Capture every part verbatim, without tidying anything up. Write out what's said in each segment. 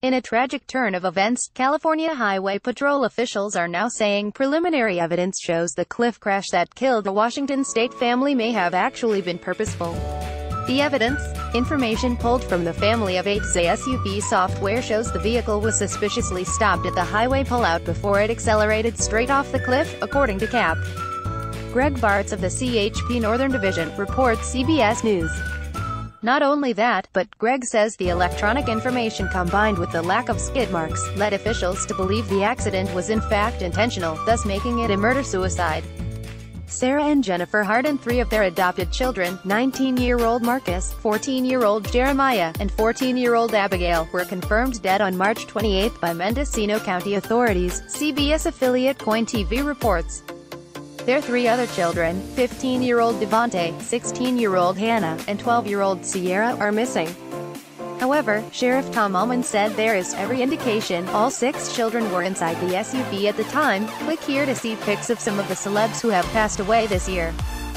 In a tragic turn of events, California Highway Patrol officials are now saying preliminary evidence shows the cliff crash that killed the Washington state family may have actually been purposeful. The evidence, information pulled from the family of eight's S U V software, shows the vehicle was suspiciously stopped at the highway pullout before it accelerated straight off the cliff, according to Cap. Greg Bartz of the C H P Northern Division, reports C B S News. Not only that, but Greg says the electronic information combined with the lack of skid marks led officials to believe the accident was in fact intentional, thus making it a murder-suicide. Sarah and Jennifer Hart and three of their adopted children, nineteen-year-old Marcus, fourteen-year-old Jeremiah, and fourteen-year-old Abigail, were confirmed dead on March twenty-eighth by Mendocino County authorities, C B S affiliate Coin T V reports. Their three other children, fifteen-year-old Devontae, sixteen-year-old Hannah, and twelve-year-old Sierra, are missing. However, Sheriff Tom Ullman said there is every indication all six children were inside the S U V at the time. Click here to see pics of some of the celebs who have passed away this year.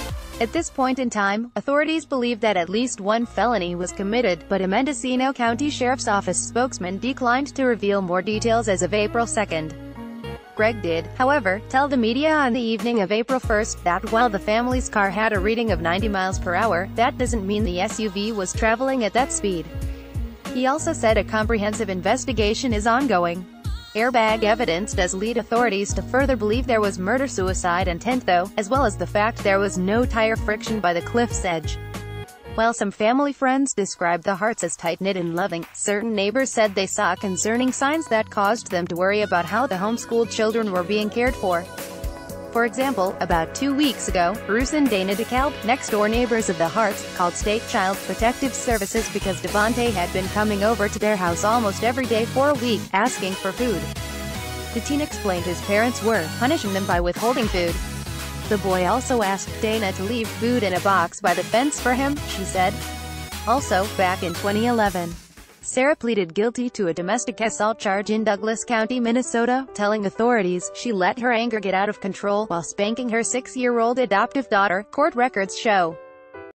At this point in time, authorities believe that at least one felony was committed, but a Mendocino County Sheriff's Office spokesman declined to reveal more details as of April second. Greg did, however, tell the media on the evening of April first that while the family's car had a reading of ninety miles per hour, that doesn't mean the S U V was traveling at that speed. He also said a comprehensive investigation is ongoing. Airbag evidence does lead authorities to further believe there was murder-suicide intent though, as well as the fact there was no tire friction by the cliff's edge. While some family friends described the Harts as tight-knit and loving, certain neighbors said they saw concerning signs that caused them to worry about how the homeschooled children were being cared for. For example, about two weeks ago, Bruce and Dana DeKalb, next-door neighbors of the Harts, called State Child Protective Services because Devontae had been coming over to their house almost every day for a week, asking for food. The teen explained his parents were punishing them by withholding food. The boy also asked Dana to leave food in a box by the fence for him, she said. Also, back in twenty eleven, Sarah pleaded guilty to a domestic assault charge in Douglas County, Minnesota, telling authorities she let her anger get out of control while spanking her six-year-old adoptive daughter, court records show.